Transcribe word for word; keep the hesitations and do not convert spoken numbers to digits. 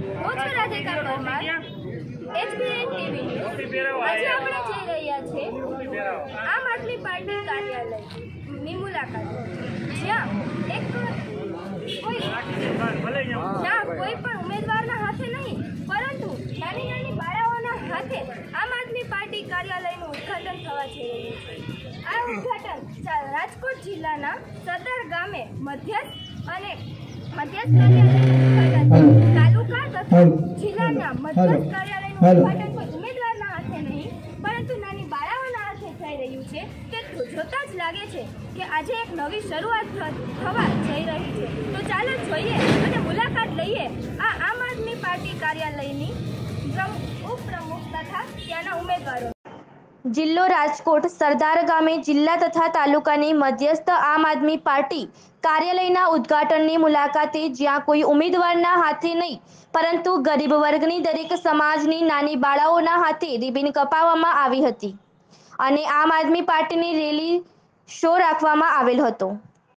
હું છું Radhika Parmar, HBN TV news. આજે આપણે જઈ રહ્યા છે આમ આદમી પાર્ટી કાર્યાલયની મુલાકાત, જ્યાં એક કોઈ જ્યાં કોઈ પણ ઉમેદવારના હાથે નહીં પરંતુ નાની નાની બાળાઓના હાથે આમ આદમી પાર્ટી કાર્યાલયનું ઉદ્ઘાટન થવા જઈ રહ્યું છે। આ ઉદ્ઘાટન રાજકોટ જિલ્લાના સરદાર ગામે મધ્યસ્થ અને મધ્યસ્થ કાર્યાલયનું તાલુકા તથા જિલ્લાના મધ્યસ્થ કાર્યાલયનું ઉદ્ઘાટન કોઈ ઉમેદવારના હાથે નહીં પરંતુ નાની બાળાઓના હાથે થઈ રહ્યું છે। તે જોતા જ લાગે છે કે આજે એક નવી શરૂઆત થવા જઈ રહી છે। તો ચાલો જોઈએ અને મુલાકાત લઈએ આ આમ આદમી પાર્ટી કાર્યાલયની ઉપપ્રમુખ તથા ત્યાંના ઉમેદવારો। જિલ્લો રાજકોટ સરદાર ગામે જિલ્લા તથા તાલુકાની મધ્યસ્થ આમ આદમી પાર્ટી કાર્યાલયના ઉદ્ઘાટનની મુલાકાતે, જ્યાં કોઈ ઉમેદવારના હાથે નહીં પરંતુ ગરીબ વર્ગની દરેક સમાજની નાની બાળાઓના હાથે રિબિન કપાવવામાં આવી હતી અને આમ આદમી પાર્ટીની રેલી શો રાખવામાં આવેલ હતો।